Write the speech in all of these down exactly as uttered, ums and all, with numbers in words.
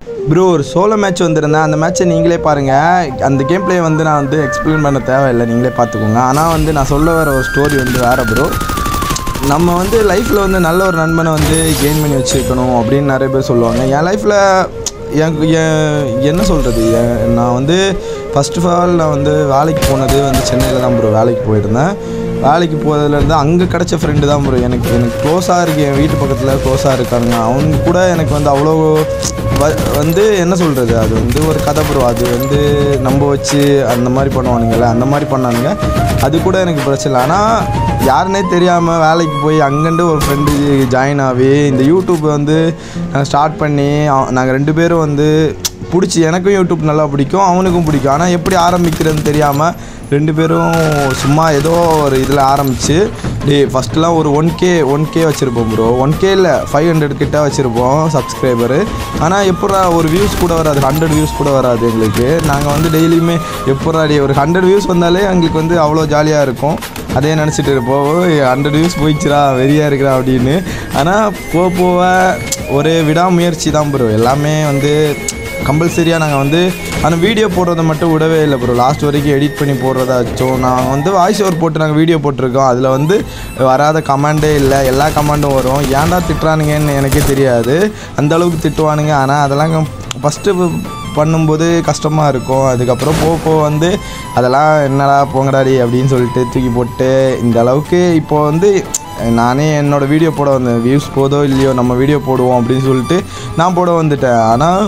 Bro ஒரு solo match வந்திருந்தேன். அந்த மேட்ச்சை நீங்களே பாருங்கள். அந்த கேம் பிளே வந்து நான் வந்து எக்ஸ்பிளைன் பண்ண தேவையில்லை, நீங்களே பார்த்துக்கோங்க. ஆனால் வந்து நான் சொல்ல வர ஒரு ஸ்டோரி வந்து வேறு ப்ரோ. நம்ம வந்து லைஃப்பில் வந்து நல்ல ஒரு நண்பனை வந்து கெயின் பண்ணி வச்சுருக்கணும் அப்படின்னு நிறைய பேர் சொல்லுவாங்க. என் லைஃப்பில் என் என்ன சொல்கிறது, நான் வந்து ஃபஸ்ட் ஆஃப் ஆல் நான் வந்து வேலைக்கு போனது வந்து சென்னையில் தான் ப்ரோ வேலைக்கு போயிருந்தேன். வேலைக்கு போகிறதுலேருந்து அங்கே கிடச்ச ஃப்ரெண்டு தான் ப்ரோ எனக்கு எனக்கு க்ளோஸாக இருக்குது. என் வீட்டு பக்கத்தில் க்ளோஸாக இருக்கானுங்க. அவங்க கூட எனக்கு வந்து அவ்வளோ வ வந்து என்ன சொல்கிறது, அது வந்து ஒரு கதை ப்ரோ. அது வந்து நம்ப வச்சு அந்த மாதிரி பண்ணுவானுங்களே, அந்த மாதிரி பண்ணானுங்க. அது கூட எனக்கு பிரச்சனை இல்லை. ஆனால் யாருன்னே தெரியாமல் வேலைக்கு போய் அங்கேருந்து ஒரு ஃப்ரெண்டு ஜாயின் ஆகி இந்த யூடியூப்பை வந்து ஸ்டார்ட் பண்ணி நாங்கள் ரெண்டு பேரும் வந்து பிடிச்சி, எனக்கும் யூடியூப் நல்லா பிடிக்கும், அவனுக்கும் பிடிக்கும். ஆனால் எப்படி ஆரம்பிக்கிறதுன்னு தெரியாமல் ரெண்டு பேரும் சும்மா ஏதோ ஒரு இதில் ஆரம்பித்து டே ஃபஸ்ட்டுலாம் ஒரு ஒன் கே ஒன் கே வச்சுருப்போம் ப்ரோ. ஒன் கே இல்லை ஃபைவ் ஹண்ட்ரட் கிட்ட வச்சுருப்போம் சப்ஸ்கிரைபரு. ஆனால் எப்படா ஒரு வியூஸ் கூட வராது, ஹண்ட்ரட் வியூஸ் கூட வராது எங்களுக்கு. நாங்கள் வந்து டெய்லியுமே எப்படா டே ஒரு ஹண்ட்ரட் வியூஸ் வந்தாலே எங்களுக்கு வந்து அவ்வளோ ஜாலியாக இருக்கும். அதே நினச்சிட்டு இருப்போம், ஹண்ட்ரட் வியூஸ் போயிடுச்சுரா வெறியாக இருக்கிறா அப்படின்னு. ஆனால் போக போக ஒரு விடாமுயற்சி தான் ப்ரோ. எல்லாமே வந்து கம்பல்சரியாக நாங்கள் வந்து ஆனால் வீடியோ போடுறத மட்டும் விடவே இல்லை ப்ரோ. லாஸ்ட் வரைக்கும் எடிட் பண்ணி போடுறதாச்சும் நாங்கள் வந்து வாய்ஸ் ஓவர் போட்டு நாங்கள் வீடியோ போட்டிருக்கோம். அதில் வந்து வராத கமெண்டே இல்லை, எல்லா கமெண்டும் வரும். ஏன்டா திட்டுறானுங்கன்னு எனக்கே தெரியாது, அந்தளவுக்கு திட்டுவானுங்க. ஆனால் அதெல்லாம் ஃபஸ்ட்டு பண்ணும்போது கஷ்டமாக இருக்கும். அதுக்கப்புறம் போக போக வந்து அதெல்லாம் என்னடா போங்கடாடி அப்படின்னு சொல்லிட்டு தூக்கி போட்டு இந்த அளவுக்கு இப்போது வந்து நானே என்னோடய வீடியோ போட வந்தேன். வியூஸ் போதோ இல்லையோ நம்ம வீடியோ போடுவோம் அப்படின்னு சொல்லிட்டு நான் போட வந்துட்டேன். ஆனால்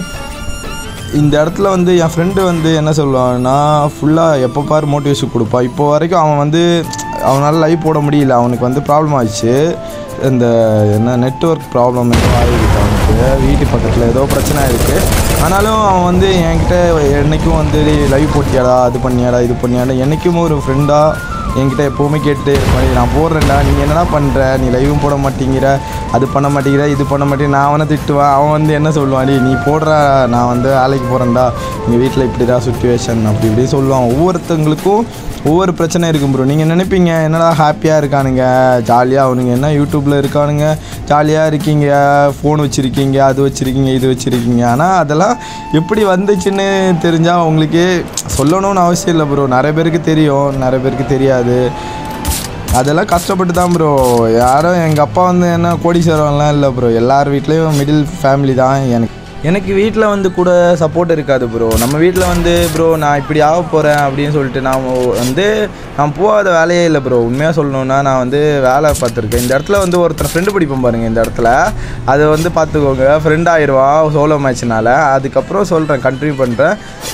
இந்த இடத்துல வந்து என் ஃப்ரெண்டு வந்து என்ன சொல்லுவான்னா, ஃபுல்லாக எப்போ பார் மோட்டிவேஷன் கொடுப்பான். இப்போ வரைக்கும் அவன் வந்து அவனால் லைவ் போட முடியல. அவனுக்கு வந்து ப்ராப்ளம் ஆயிடுச்சு. இந்த என்ன நெட்வொர்க் ப்ராப்ளம் ஏதோ ஆகிருக்கு அவனுக்கு, வீட்டு பக்கத்தில் ஏதோ பிரச்சனை இருக்குது. ஆனாலும் அவன் வந்து என்கிட்ட என்றைக்கும் வந்து லைவ் போட்டியாடா, அது பண்ணியாடா, இது பண்ணியாடா, என்றைக்கும் ஒரு ஃப்ரெண்டாக என்கிட்ட எப்போவுமே கேட்டு இருப்பான். நான் போடுறேன்டா, நீங்கள் என்னடா பண்ணுற, நீ லைவும் போட மாட்டேங்கிற, அது பண்ண மாட்டேங்கிற, இது பண்ண மாட்டேங்கிற. நான் அவனை திட்டுவேன். அவன் வந்து என்ன சொல்லுவான், நீ போடுற, நான் வந்து வேலைக்கு போகிறேன்டா, எங்கள் வீட்டில் இப்படி தான் சுச்சுவேஷன் அப்படி இப்படி சொல்லுவான். ஒவ்வொருத்தங்களுக்கும் ஒவ்வொரு பிரச்சனை இருக்கும் ப்ரோ. நீங்கள் நினைப்பீங்க என்னடா ஹாப்பியாக இருக்கானுங்க, ஜாலியாக அவனுங்க என்ன யூடியூப்பில் இருக்கானுங்க, ஜாலியாக இருக்கீங்க, ஃபோன் வச்சுருக்கீங்க, அது வச்சுருக்கீங்க, இது வச்சுருக்கீங்க. ஆனால் அதெல்லாம் எப்படி வந்துச்சுன்னு தெரிஞ்சால் அவங்களுக்கே சொல்லணும்னு அவசியம் இல்லை ப்ரோ. நிறைய பேருக்கு தெரியும், நிறைய பேருக்கு தெரியாது. அதெல்லாம் கஷ்டப்பட்டு தான் ப்ரோ. யாரும் எங்கள் அப்பா வந்து என்ன கோடீஸ்வரன்லாம் இல்லை ப்ரோ. எல்லார் வீட்லேயும் மிடில் ஃபேமிலி தான். எனக்கு எனக்கு வீட்டில் வந்து கூட சப்போர்ட் இருக்காது ப்ரோ. நம்ம வீட்டில் வந்து ப்ரோ நான் இப்படி ஆக போகிறேன் அப்படின்னு சொல்லிட்டு நான் வந்து நான் போகாத வேலையே இல்லை ப்ரோ. உண்மையாக சொல்லணுன்னா நான் வந்து வேலை பார்த்துருக்கேன். இந்த இடத்துல வந்து ஒருத்தர் ஃப்ரெண்டு பிடிப்போம் பாருங்கள், இந்த இடத்துல அதை வந்து பார்த்துக்கோங்க. ஃப்ரெண்ட் ஆயிடுவான் சோலோ மேட்ச்னால. அதுக்கப்புறம் சொல்கிறேன், கண்டினியூ பண்ணுறேன்.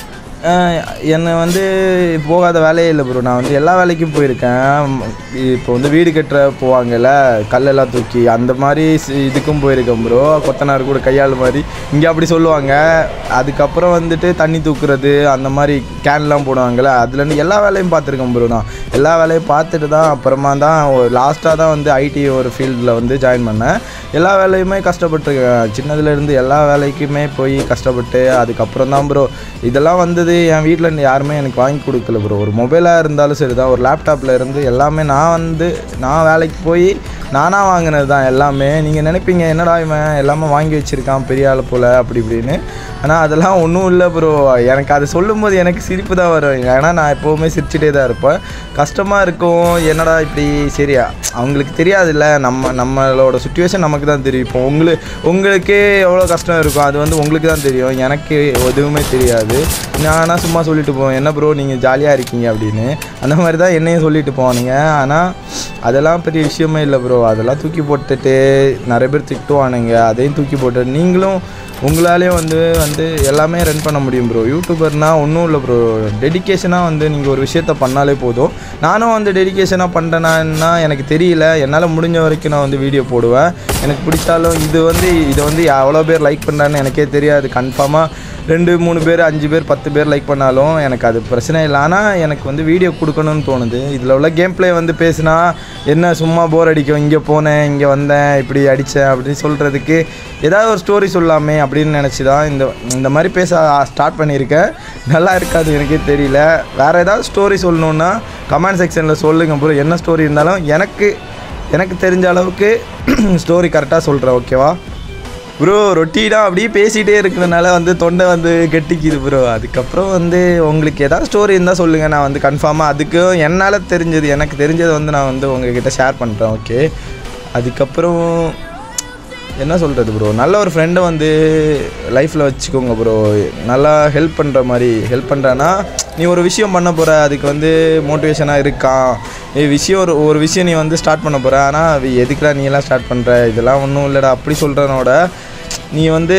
என்னை வந்து போகாத வேலையே இல்லை ப்ரோ. நான் வந்து எல்லா வேலைக்கும் போயிருக்கேன். இப்போ வந்து வீடு கட்டுற போவாங்கல்ல, கல்லெல்லாம் தூக்கி, அந்த மாதிரி இதுக்கும் போயிருக்கேன் ப்ரோ. கொத்தனார் கூட கையாள் மாதிரி இங்கே அப்படி சொல்லுவாங்க. அதுக்கப்புறம் வந்துட்டு தண்ணி தூக்குறது, அந்த மாதிரி கேன்லாம் போடுவாங்கள்ல, அதுலேருந்து எல்லா வேலையும் பார்த்துருக்கேன் ப்ரோ. நான் எல்லா வேலையும் பார்த்துட்டு தான் அப்புறமா தான் லாஸ்ட்டாக தான் வந்து ஐடி ஒரு ஃபீல்டில் வந்து ஜாயின் பண்ணேன். எல்லா வேலையுமே கஷ்டப்பட்டுருக்கேன். சின்னதுலேருந்து எல்லா வேலைக்குமே போய் கஷ்டப்பட்டு அதுக்கப்புறம் தான் ப்ரோ இதெல்லாம் வந்தது. என் வீட்டில் யாருமே எனக்கு வாங்கி கொடுக்கல ப்ரோ. ஒரு மொபைலாக இருந்தாலும் சரி தான், ஒரு லேப்டாப்பில் இருந்து எல்லாமே நான் வந்து நான் வேலைக்கு போய் நானாக வாங்கினது தான் எல்லாமே. நீங்கள் நினைப்பீங்க என்னடா இவன் எல்லாமே வாங்கி வச்சுருக்கான் பெரிய ஆள் போல் அப்படி இப்படின்னு. ஆனால் அதெல்லாம் ஒன்றும் இல்லை ப்ரோ. எனக்கு அது சொல்லும்போது எனக்கு சிரிப்பு தான் வரும். ஏன்னா நான் எப்போவுமே சிரிச்சுட்டே தான் இருப்பேன். கஷ்டமாக இருக்கும், என்னடா இப்படி. சரியா அவங்களுக்கு தெரியாதுல்ல, நம்ம நம்மளோட சுச்சுவேஷன் நமக்கு தான் தெரியும். இப்போ உங்களுக்கு உங்களுக்கே எவ்வளோ கஷ்டம் இருக்கும் அது வந்து உங்களுக்கு தான் தெரியும். எனக்கு எதுவுமே தெரியாது. நான் சும்மா சொல்லிட்டு போவேன், என்ன ப்ரோ நீங்கள் ஜாலியாக இருக்கீங்க அப்படின்னு. அந்த மாதிரி தான் என்னையும் சொல்லிட்டு போவானுங்க. ஆனால் அதெல்லாம் பெரிய விஷயமே இல்லை ப்ரோ. அதெல்லாம் தூக்கி போட்டுட்டு நிறைய பேர் திட்டுவானுங்க, அதையும் தூக்கி போட்டு நீங்களும் உங்களாலேயும் வந்து வந்து எல்லாமே ரன் பண்ண முடியும் ப்ரோ. யூடியூபர்னால் ஒன்றும் இல்லை ப்ரோ. டெடிக்கேஷனாக வந்து நீங்கள் ஒரு விஷயத்த பண்ணாலே போதும். நானும் வந்து டெடிக்கேஷனாக பண்ணுறேன்னா எனக்கு தெரியல. என்னால் முடிஞ்ச வரைக்கும் நான் வந்து வீடியோ போடுவேன். எனக்கு பிடிச்சாலும் இது வந்து இதை வந்து எவ்வளோ பேர் லைக் பண்ணுறான்னு எனக்கே தெரியாது. கன்ஃபார்மாக ரெண்டு மூணு பேர் அஞ்சு பேர் பத்து பேர் லைக் பண்ணாலும் எனக்கு அது பிரச்சனை இல்லை. ஆனால் எனக்கு வந்து வீடியோ கொடுக்கணும்னு தோணுது. இதில் உள்ள கேம் பிளே வந்து பேசுனா என்ன சும்மா போர் அடிக்கும். இங்கே போனேன், இங்கே வந்தேன், இப்படி அடித்தேன் அப்படின்னு சொல்கிறதுக்கு ஏதாவது ஒரு ஸ்டோரி சொல்லாமே அப்படின்னு நினச்சி தான் இந்த இந்த மாதிரி பேச ஸ்டார்ட் பண்ணியிருக்கேன். நல்லா இருக்காது எனக்கே தெரியல. வேறு ஏதாவது ஸ்டோரி சொல்லணுன்னா கமெண்ட் செக்ஷனில் சொல்லுங்கள் ப்ரோ. என்ன ஸ்டோரி இருந்தாலும் எனக்கு எனக்கு தெரிஞ்ச அளவுக்கு ஸ்டோரி கரெக்டாக சொல்கிறேன், ஓகேவா? ப்ரோ ரொட்டீனாக அப்படியே பேசிகிட்டே இருக்கிறதுனால வந்து தொண்டை வந்து கெட்டிக்குது ப்ரோ. அதுக்கப்புறம் வந்து உங்களுக்கு எதாவது ஸ்டோரி இருந்தால் சொல்லுங்கள், நான் வந்து கன்ஃபார்மாக அதுக்கும் என்னால் தெரிஞ்சது எனக்கு தெரிஞ்சதை வந்து நான் வந்து உங்கள்கிட்ட ஷேர் பண்ணுறேன். ஓகே, அதுக்கப்புறம் என்ன சொல்கிறது ப்ரோ, நல்ல ஒரு ஃப்ரெண்டை வந்து லைஃப்பில் வச்சுக்கோங்க ப்ரோ. நல்லா ஹெல்ப் பண்ணுற மாதிரி ஹெல்ப் பண்ணுறான்னா, நீ ஒரு விஷயம் பண்ண போகிற, அதுக்கு வந்து மோட்டிவேஷனாக இருக்கான். நீ விஷயம் ஒரு ஒரு விஷயம் நீ வந்து ஸ்டார்ட் பண்ண போகிற, ஆனால் எதுக்குடா நீ எல்லாம் ஸ்டார்ட் பண்ணுற, இதெல்லாம் ஒன்றும் இல்லைடா அப்படி சொல்கிறனோட, நீ வந்து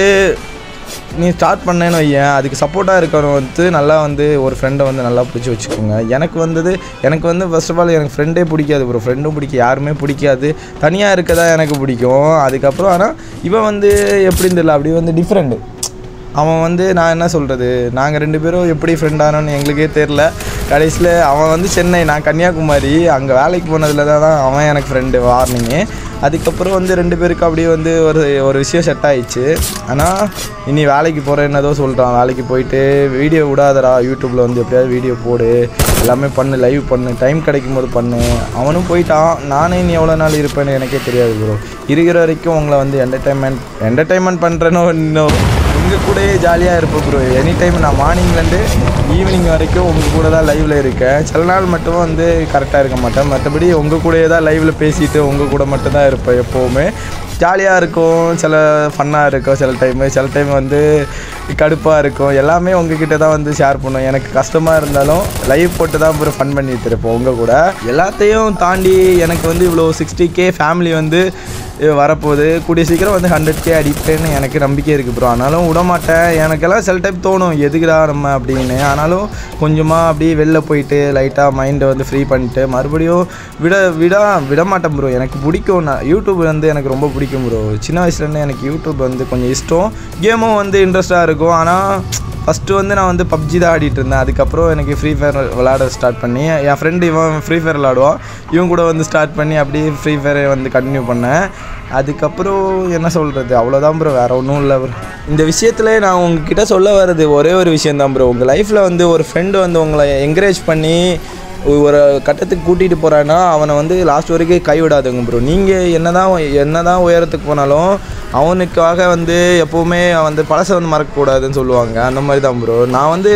நீ ஸ்டார்ட் பண்ணேன்னு வையேன், அதுக்கு சப்போர்ட்டாக இருக்கணும் வந்து நல்லா வந்து ஒரு ஃப்ரெண்டை வந்து நல்லா பிடிச்சி வச்சுக்கோங்க. எனக்கு வந்தது எனக்கு வந்து ஃபர்ஸ்ட் ஆஃப் ஆல் எனக்கு ஃப்ரெண்டே பிடிக்காது ப்ரோ. ஃப்ரெண்டும் பிடிக்க யாருமே பிடிக்காது, தனியாக இருக்க தான் எனக்கு பிடிக்கும். அதுக்கப்புறம் ஆனால் இவன் வந்து எப்படின்னு தெரியல, அப்படி வந்து டிஃப்ரெண்ட்டு. அவன் வந்து நான் என்ன சொல்கிறது, நாங்கள் ரெண்டு பேரும் எப்படி ஃப்ரெண்ட் ஆனோன்னு எங்களுக்கே தெரில. கடைசியில் அவன் வந்து சென்னை, நான் கன்னியாகுமரி, அங்கே வேலைக்கு போனதில் தான் அவன் எனக்கு ஃப்ரெண்டு வார்னிங்கு. அதுக்கப்புறம் வந்து ரெண்டு பேருக்கு அப்படியே வந்து ஒரு ஒரு விஷயம் செட் ஆகிடுச்சு. ஆனால் இனி வேலைக்கு போகிறேன்னதோ சொல்கிறான். வேலைக்கு போயிட்டு வீடியோ விடாதடா, யூடியூப்பில் வந்து எப்படியாவது வீடியோ போடு, எல்லாமே பண்ணு, லைவ் பண்ணு, டைம் கிடைக்கும் போது பண்ணு. அவனும் போயிட்டான். நானே இனி எவ்வளோ நாள் இருப்பேன்னு எனக்கே தெரியாது ப்ரோ. இருக்கிற வரைக்கும் உங்களை வந்து என்டர்டைன்மெண்ட் என்டர்டைன்மெண்ட் பண்ணுறேனோ இன்னும் உங்கள் கூடயே ஜாலியாக இருப்பேன் ப்ரோ. எனி டைம் நான் மார்னிங்லேருந்து ஈவினிங் வரைக்கும் உங்கள் கூட தான் லைவில் இருக்கேன். சில நாள் மட்டும் வந்து கரெக்டாக இருக்க மாட்டேன், மற்றபடி உங்கள் கூடயே தான் லைவில் பேசிட்டு உங்கள் கூட மட்டும்தான் இருப்பேன். எப்போவுமே ஜாலியாக இருக்கும், சில ஃபன்னாக இருக்கும், சில டைமு சில டைம் வந்து கடுப்பாக இருக்கும். எல்லாமே உங்ககிட்ட தான் வந்து ஷேர் பண்ணுவோம். எனக்கு கஷ்டமாக இருந்தாலும் லைவ் போட்டு தான் அப்புறம் ஃபன் பண்ணிட்டு இருப்போம் உங்கள் கூட. எல்லாத்தையும் தாண்டி எனக்கு வந்து இவ்வளோ சிக்ஸ்டி கே ஃபேமிலி வந்து வரப்போகுது. கூடிய சீக்கிரம் வந்து ஹண்ட்ரட் கே அடிப்பேன்னு எனக்கு நம்பிக்கை இருக்குது ப்ரோ. ஆனாலும் விடமாட்டேன். எனக்கெல்லாம் சில டைம் தோணும் எதுக்குடா நம்ம அப்படின்னு. ஆனாலும் கொஞ்சமாக அப்படியே வெளில போயிட்டு லைட்டாக மைண்டை வந்து ஃப்ரீ பண்ணிட்டு மறுபடியும் விட விட விட மாட்டேன் ப்ரோ. எனக்கு பிடிக்கும், நான் யூடியூப் வந்து எனக்கு ரொம்ப பிடிக்கும் ப்ரோ. சின்ன வயசுலேருந்து எனக்கு யூடியூப் வந்து கொஞ்சம் இஷ்டம். கேமும் வந்து இன்ட்ரெஸ்ட்டாக இருக்கும். ஆனால் ஃபஸ்ட்டு வந்து நான் வந்து பப்ஜி தான் ஆடிட்டு இருந்தேன். அதுக்கப்புறம் எனக்கு ஃப்ரீ ஃபயர் விளாட ஸ்டார்ட் பண்ணி, என் ஃப்ரெண்டு இவன் ஃப்ரீ ஃபயர் விளாடுவான், இவன் கூட வந்து ஸ்டார்ட் பண்ணி அப்படியே ஃப்ரீ ஃபயரை வந்து கண்டினியூ பண்ணேன். அதுக்கப்புறம் என்ன சொல்கிறது, அவ்வளோதான் ப்ரோ, வேறு ஒன்றும் இல்லை ப்ரோ. இந்த விஷயத்தில் நான் உங்ககிட்ட சொல்ல வர்றது ஒரே ஒரு விஷயந்தான் ப்ரோ. உங்கள் லைஃப்பில் வந்து ஒரு ஃப்ரெண்டு வந்து உங்களை என்கரேஜ் பண்ணி ஒரு கட்டத்துக்கு கூட்டிகிட்டு போகிறான்னா அவனை வந்து லாஸ்ட் வரைக்கும் கைவிடாதுங்க ப்ரோ. நீங்கள் என்ன தான் என்ன தான் உயரத்துக்கு போனாலும் அவனுக்காக வந்து எப்போவுமே வந்து பழசை வந்து மறக்கக்கூடாதுன்னு சொல்லுவாங்க. அந்த மாதிரி தான் ப்ரோ. நான் வந்து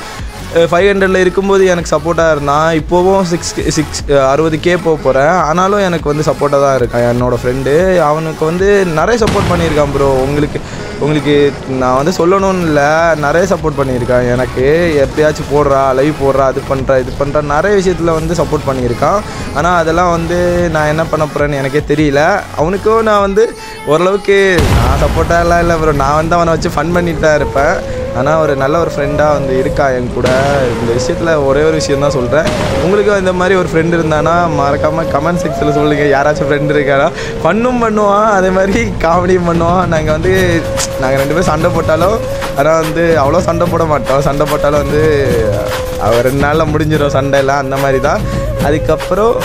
ஃபைவ் ஹண்ட்ரடில் இருக்கும்போது எனக்கு சப்போர்ட்டாக இருந்தான். இப்போவும் சிக்ஸ் சிக்ஸ் அறுபது கே போக போகிறேன். ஆனாலும் எனக்கு வந்து சப்போர்ட்டாக தான் இருக்கான் என்னோடய ஃப்ரெண்டு. அவனுக்கு வந்து நிறைய சப்போர்ட் பண்ணியிருக்கான் ப்ரோ. உங்களுக்கு உங்களுக்கு நான் வந்து சொல்லணும்னு இல்லை, நிறைய சப்போர்ட் பண்ணியிருக்கான் எனக்கு. எப்பயாச்சும் போடுறா, லைவ் போடுறா, அது பண்ணுறா இது பண்ணுறா, நிறைய விஷயத்தில் வந்து சப்போர்ட் பண்ணியிருக்கான். ஆனால் அதெல்லாம் வந்து நான் என்ன பண்ண போகிறேன்னு எனக்கே தெரியல. அவனுக்கும் நான் வந்து ஓரளவுக்கு நான் சப்போர்ட்டாக எல்லாம் இல்லை ப்ரோ. நான் வந்து அவனை வச்சு ஃபன் பண்ணிட்டு தான் இருப்பேன். ஆனால் ஒரு நல்ல ஒரு ஃப்ரெண்டாக வந்து இருக்கா என் கூட. இந்த விஷயத்தில் ஒரே ஒரு விஷயம் தான் சொல்கிறேன். உங்களுக்கும் இந்த மாதிரி ஒரு ஃப்ரெண்டு இருந்தானா மறக்காமல் கமெண்ட் செக்ஷனில் சொல்லுங்கள். யாராச்சும் ஃப்ரெண்டு இருக்காரா? ஃபன்னும் பண்ணுவான், அதே மாதிரி காமெடியும் பண்ணுவான். நாங்கள் வந்து நாங்கள் ரெண்டு பேரும் சண்டை போட்டாலும், ஆனால் வந்து அவ்வளோ சண்டை போட மாட்டோம். சண்டை போட்டாலும் வந்து அவர் ரெண்டு நாளில் முடிஞ்சிடும் சண்டையெல்லாம், அந்த மாதிரி தான். அதுக்கப்புறம்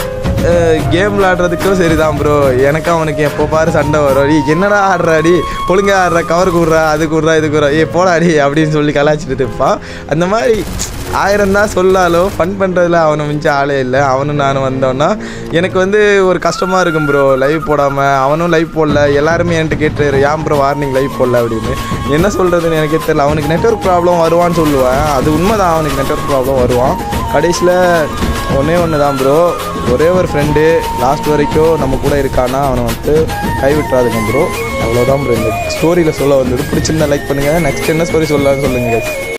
கேம் விளாடுறதுக்கும் சரி தான் ப்ரோ. எனக்கும் அவனுக்கு எப்போ பாரு சண்டை வரும். அடி என்னடா ஆடுறா, அடி ஒழுங்காக ஆடுற, கவர் கூடுறா, அது கூடுறா, இது கூடுறா, ஏ போடா அடி அப்படின்னு சொல்லி கலாச்சிட்டு இருப்பான். அந்த மாதிரி ஆயிரம் தான் சொல்லாலும் ஃபன் பண்ணுறதுல அவனை மிஞ்ச ஆளே இல்லை. அவனும் நானும் வந்தோன்னா எனக்கு வந்து ஒரு கஷ்டமாக இருக்கும் ப்ரோ. லைவ் போடாமல் அவனும் லைவ் போடல. எல்லாருமே என்கிட்ட கேட்டுரு, ஏன் ப்ரோ வார்னிங் லைவ் போடல அப்படின்னு. என்ன சொல்கிறதுன்னு எனக்கே தெரியல. அவனுக்கு நெட்வொர்க் ப்ராப்ளம் வருவான்னு சொல்லுவேன். அது உண்மை தான், அவனுக்கு நெட்வொர்க் ப்ராப்ளம் வருவான். கடைசியில் ஒன்றே ஒன்று தான் ப்ரோ, ஒரே ஒரு ஃப்ரெண்டு லாஸ்ட் வரைக்கும் நம்ம கூட இருக்கானா அவனை வந்து கைவிட்டுறாதுங்க ப்ரோ. அவ்வளோதான் ப்ரோ இந்த ஸ்டோரியில் சொல்ல வந்தது. பிடிச்சிருந்தா லைக் பண்ணுங்கள். நெக்ஸ்ட் என்ன ஸ்டோரி சொல்லலாம்னு சொல்லுங்கள்.